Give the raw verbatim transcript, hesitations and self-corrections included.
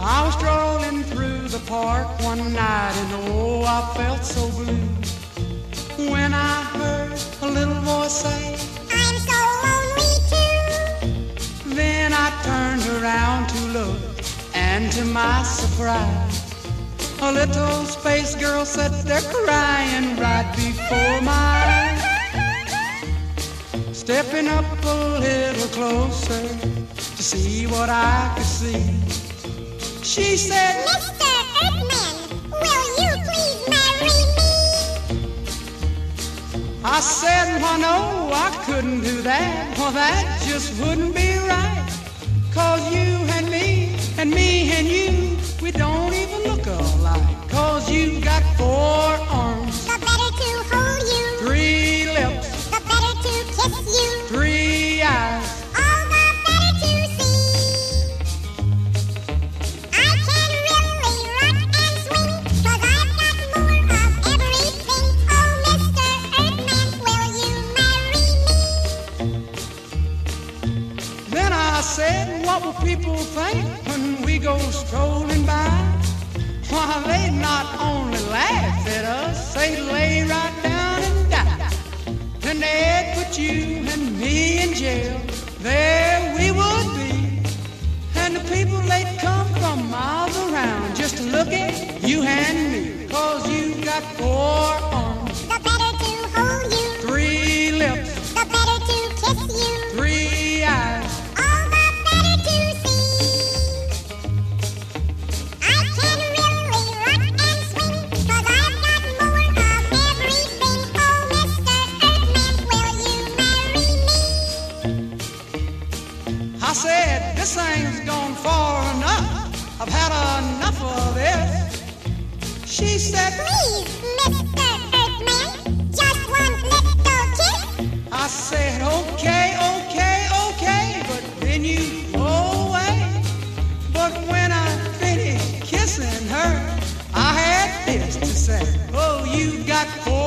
I was strolling through the park one night and oh, I felt so blue when I heard a little voice say, I'm so lonely too. Then I turned around to look, and to my surprise, a little space girl sat there crying right before my eyes. Stepping up a little closer to see what I could see, she said, Mister Earthman, will you please marry me? I said, well, no, I couldn't do that. Well, that just wouldn't be right. Cause you and me, and me and you, we don't even look alike. Cause you got four arms, The better to hold you, three lips, the better to kiss you, three eyes. all the better to see. I can really rock and swing, cause I've got more of everything. Oh, Mister Earthman, will you marry me? Then I said, what will people think when we go strolling by? Why, they not only laugh at us, they lay right down and die. Then they'd put you and me in jail, there we would be. And the people, they'd come from miles around just to look at you and me. Cause you got four arms, The better to hold you, three lips, the better to kiss you, three eyes. all the better to see. I can really rock and swing, cause I've got more of everything. Oh, Mister Earthman, will you marry me? I said, this thing's gone far enough. I've had enough of this. She said, Please, Mister Earthman, just one little kiss. I said, okay, okay, okay, but then you go away. But when I finished kissing her, I had this to say, oh, you got four